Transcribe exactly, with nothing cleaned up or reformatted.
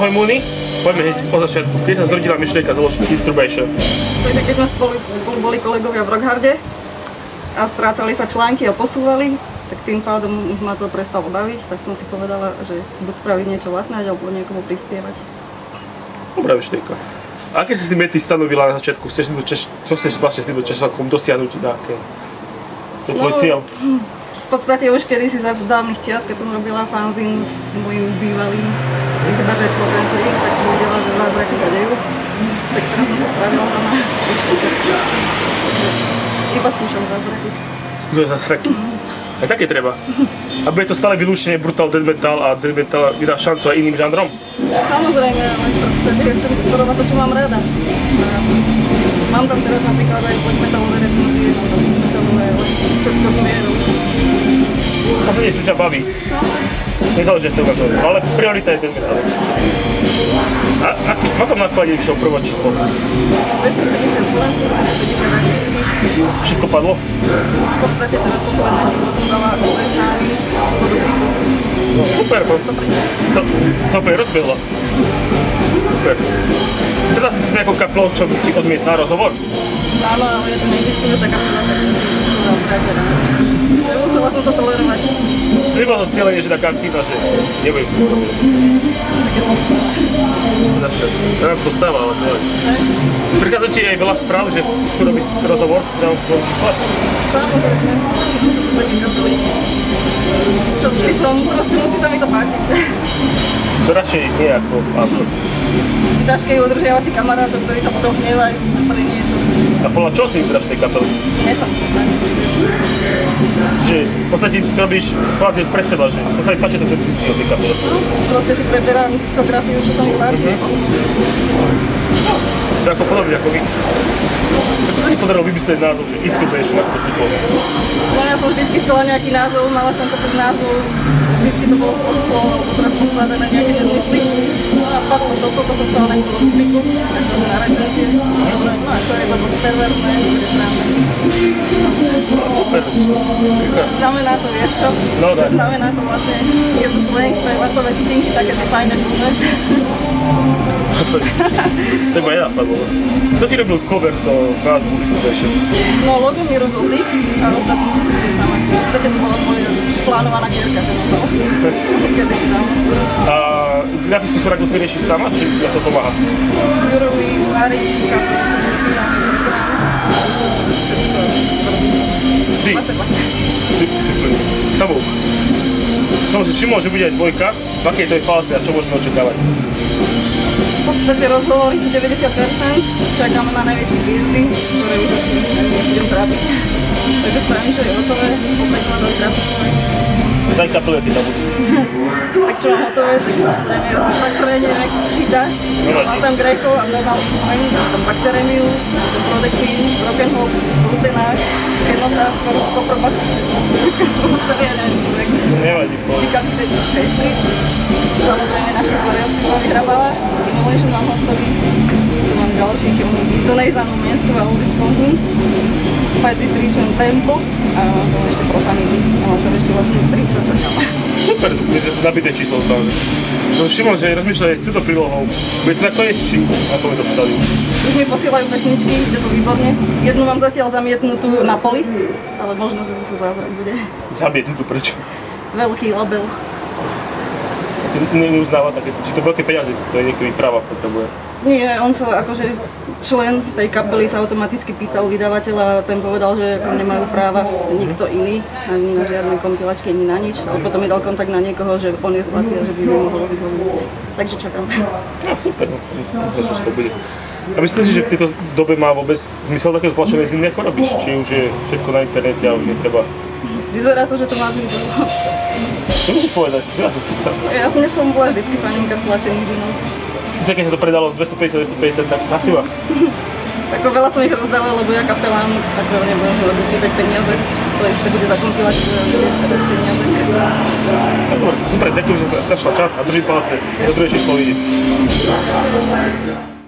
Ahoj Múny, poďme hneď po začiatku. Keď sa zrodila myšlienka založiť Distribution? Takže keď sme spolu, spolu boli kolegovia v Rockharde a strácali sa články a posúvali, tak tým pádom už ma to prestalo baviť, tak som si povedala, že buď spraviť niečo vlastné, alebo niekomu prispievať. Dobrá myšlienka. A aké si si mety stanovila na začiatku? Chceš, čo chceš vlastne s tým časom dosiahnuť nejaké? To je tvoj cieľ? V podstate už kedysi za dávnych čias, keď som robila fanzín s mojím bývalým chyba, že človek X, tak som videla, že zázraky sa dejú. Tak teraz som to spravila sama. Iba skúšam zázraky. Skúšam zázraky? Aj také treba. A bude to stále vylúčenie Brutal Death Metal a Death Metal vydá šancu aj iným žánrom? Samozrejme, ale v podstate chcem podporovať to, čo mám rada. Mám tam teraz napríklad aj black metalové recenzie, mám tam metalové, všetko s mierou. A to niečo ťa baví? Nezáleží z toho, ale priorita je Death Metal. A aký, v akom náklade išiel prvé číslo? dvestopäťdesiat Slovensku, dvestopäťdesiat anglických. Všetko padlo? V podstate teraz posledné číslo som dala ako známy do Dubliku. No super, sa, sa úplne rozbehla. Super. Teda si s nejakou kapelou, čo ti odmietná rozhovor? Áno, ale je to neexistujúca kapela, tak som si musela brať a nemusela som to tolerovať. Nebolo to cieľenie, že taká aktívna, že nebudem si to robiť. Také som musela. Našťastie. Ja nám to stáva, ale neviem. Prichádza ti aj veľa správ, že chcú robiť rozhovor, dám v tvojom čísle? Samozrejme, musím to také kapely. Čo by som, proste musí sa mi to páčiť. Čo radšej nie ako autor? Ťažké je udržiavať si kamarátov, ktorí sa potom hnevajú pre niečo. A podľa čoho si vyberáš tej kapely? Nie som si tak. Že v podstate to robíš kvázi pre seba, že to sa mi páči to, čo ty si o tej kapele. Proste si preberám diskografiu, čo sa mi páči. To je ako podobne ako vy. Ako sa ti podarilo vymyslieť názov, že Distribution, ako to vzniklo? No ja som vždycky chcela nejaký názov, mala som to bez názvu. Vždycky to bolo spolu, alebo trošku skladané nejaké nezmysly. No a padlo to, toto som chcela najprv do Dubliku, takže na recenzie. No a čo je to perverzné, bude sranda. Super. Znamená to, vieš čo? No daj. Znamená to vlastne, je to slang pre vatové tyčinky, také tie fajné žlúže. To iba ja napadlo. Kto ti robil cover do názvu Distribution? No logo mi robil Zik a ostatní som si tým sama. V podstate to bola moja plánovaná gierka, ten obal. Kedy si dám. A grafickú stránku si riešiš sama, či ja to pomáha? Jurovi, Mári, Kafu, som vypínala, Si? Si, si plný. Samouk. Som si všimol, že bude aj dvojka. V akej to je fáze a čo môžeme očakávať? V podstate rozhovory sú deväťdesiat percent, čakáme na najväčšie hviezdy, ktoré už asi nebudem trápiť. Takže spravím, že je hotové, poprekladovať grafikové. Daj kapelu, aké tam budú. Tak čo mám hotové, tak samozrejme ja tam Bakterenie, jak sa číta. Mám tam Greco, Abnormal Mind, mám tam Bakteremiu, mám tam Prodequin, Rock'n'Roll, Glutenách, Kenotaf, Koprobat. To je neviem, jak sa Nevadí, povedz. Decapitated Pastry. Samozrejme naši varianty som vyhrabala. Immolation mám hotový. Tu mám ďalších, Donation, Mienskov a Oldie Sponking. Fight Nutrition Tempo a mám tam ešte Profanity. A mám tam ešte vlastne tri, čo čakám. Super, bude to nabité číslo tam. Som všimol, že rozmýšľali s touto prílohou. Bude to nakoniec či? Ako mi to vstali? Už mi posielajú pesničky, ide to výborne. Jednu mám zatiaľ zamietnutú na poli, ale možno, že to sa zázrak bude. Zamietnutú, prečo? Veľký label. Ty neuznáva také, či to veľké peniaze si stojí, niektorý práva potrebuje. Nie, on sa akože člen tej kapely sa automaticky pýtal vydavateľa a ten povedal, že nemajú práva nikto iný, ani na žiadne kompilačky, ani na nič. Ale potom mi dal kontakt na niekoho, že on je zlatý a že by mi mohol vyhovieť. Takže čakám. No super, no, to to bude. A myslíte si, že v tejto dobe má vôbec zmysel také tlačené zimy, ako robíš? Či už je všetko na internete a už netreba? Vyzerá to, že to má zmysel. Čo musíš povedať? Ja nie som bola vždycky faninka tlačených zimov. Sice keď sa to predalo dvestopäťdesiat dvestopäťdesiat, tak nasýva. Ako veľa som ich rozdala, lebo ja kapelám, tak veľmi budem robiť peniaze. To isté bude za kompiláciu, že peniaze. Tak dobre, super, ďakujem, že našla čas a držím palce. Do druhej číslo vidím.